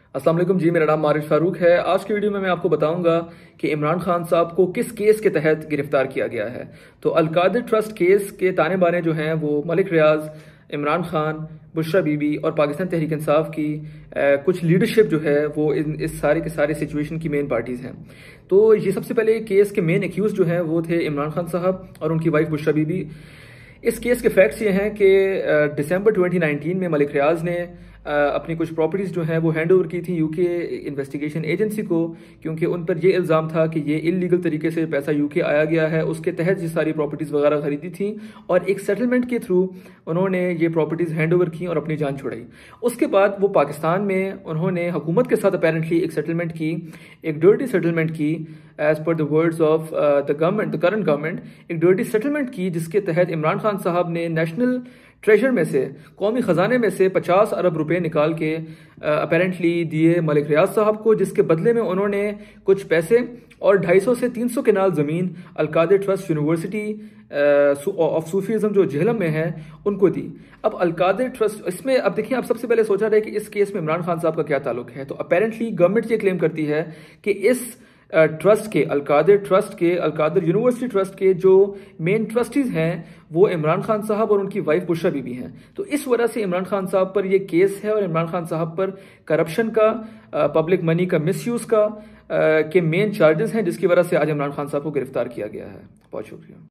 अस्सलाम वालेकुम जी, मेरा नाम मारिश फारूक है। आज की वीडियो में मैं आपको बताऊंगा कि इमरान खान साहब को किस केस के तहत गिरफ्तार किया गया है। तो अलकादिर ट्रस्ट केस के ताने बाने जो हैं वो मलिक रियाज, इमरान खान, बुशरा बीबी और पाकिस्तान तहरीक इंसाफ की कुछ लीडरशिप जो है वो इस सारे के सारे सिचुएशन की मेन पार्टीज हैं। तो ये सबसे पहले केस के मेन एक्यूज जो हैं वो थे इमरान खान साहब और उनकी वाइफ बुशरा बीबी। इस केस के फैक्ट्स ये हैं कि दिसंबर 2019 में मलिक रियाज ने अपनी कुछ प्रॉपर्टीज़ जो हैं वो हैंड ओवर की थी यूके इन्वेस्टिगेशन एजेंसी को, क्योंकि उन पर ये इल्ज़ाम था कि ये इलीगल तरीके से पैसा यूके आया गया है। उसके तहत ये सारी प्रॉपर्टीज़ वगैरह खरीदी थी और एक सेटलमेंट के थ्रू उन्होंने ये प्रॉपर्टीज़ हैंड ओवर की और अपनी जान छुड़ाई। उसके बाद वो पाकिस्तान में उन्होंने हुकूमत के साथ अपेरेंटली एक सेटलमेंट की, एक डर्टी सेटलमेंट की, as per the words of the government, the current government, एक डर्टी सेटलमेंट की जिसके तहत इमरान खान साहब ने नेशनल ट्रेजर में से, कौमी ख़जाने में से 50 अरब रुपए निकाल के अपेरेंटली दिए मलिक रियाज साहब को, जिसके बदले में उन्होंने कुछ पैसे और 250 से 300 कनाल ज़मीन Al-Qadir trust university of Sufism जो झेलम में है उनको दी। अब अलकादिर ट्रस्ट, इसमें अब देखिए, आप सबसे पहले सोचा रहे कि इस केस में इमरान खान साहब का क्या ताल्लुक है। तो अपेरेंटली गवर्नमेंट ये क्लेम करती है कि इस ट्रस्ट के, अलकादिर ट्रस्ट के, अलकादिर यूनिवर्सिटी ट्रस्ट के जो मेन ट्रस्टीज हैं वो इमरान खान साहब और उनकी वाइफ बुशरा बीबी हैं। तो इस वजह से इमरान खान साहब पर यह केस है और इमरान खान साहब पर करप्शन का, पब्लिक मनी का मिसयूज का के मेन चार्जेस हैं, जिसकी वजह से आज इमरान खान साहब को गिरफ्तार किया गया है। बहुत शुक्रिया।